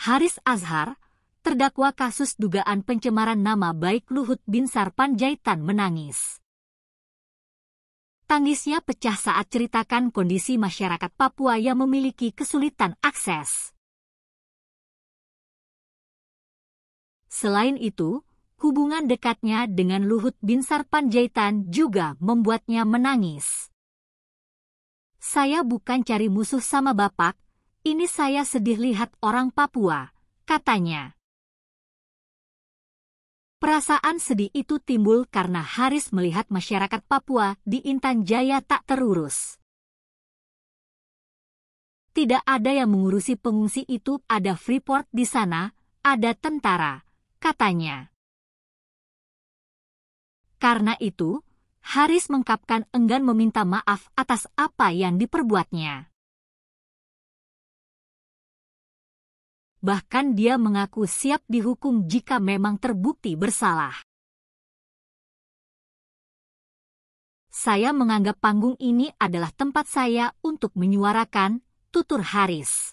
Haris Azhar, terdakwa kasus dugaan pencemaran nama baik Luhut Binsar Panjaitan menangis. Tangisnya pecah saat ceritakan kondisi masyarakat Papua yang memiliki kesulitan akses. Selain itu, hubungan dekatnya dengan Luhut Binsar Panjaitan juga membuatnya menangis. "Saya bukan cari musuh sama Bapak, ini saya sedih lihat orang Papua," katanya. Perasaan sedih itu timbul karena Haris melihat masyarakat Papua di Intan Jaya tak terurus. Tidak ada yang mengurusi pengungsi itu, ada Freeport di sana, ada tentara, katanya. Karena itu, Haris mengungkapkan enggan meminta maaf atas apa yang diperbuatnya. Bahkan dia mengaku siap dihukum jika memang terbukti bersalah. "Saya menganggap panggung ini adalah tempat saya untuk menyuarakan," tutur Haris.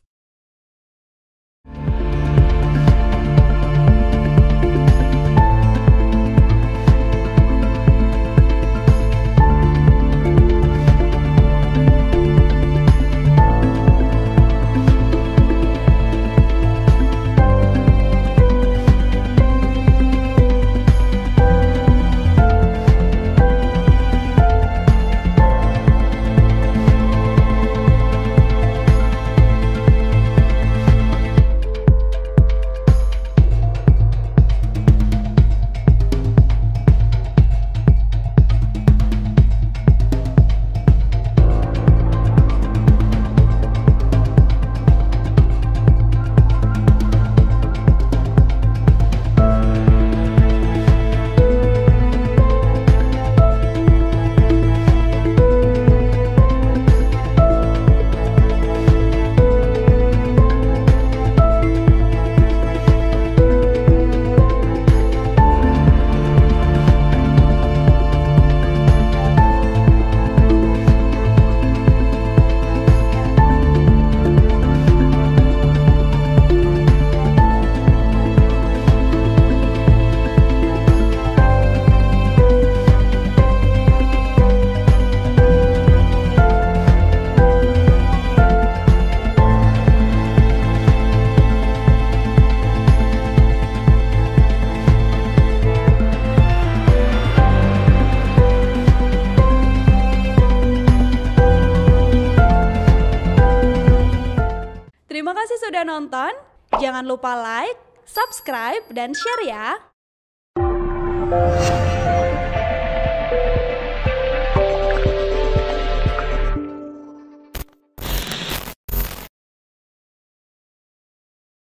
Terima kasih sudah nonton. Jangan lupa like, subscribe, dan share ya.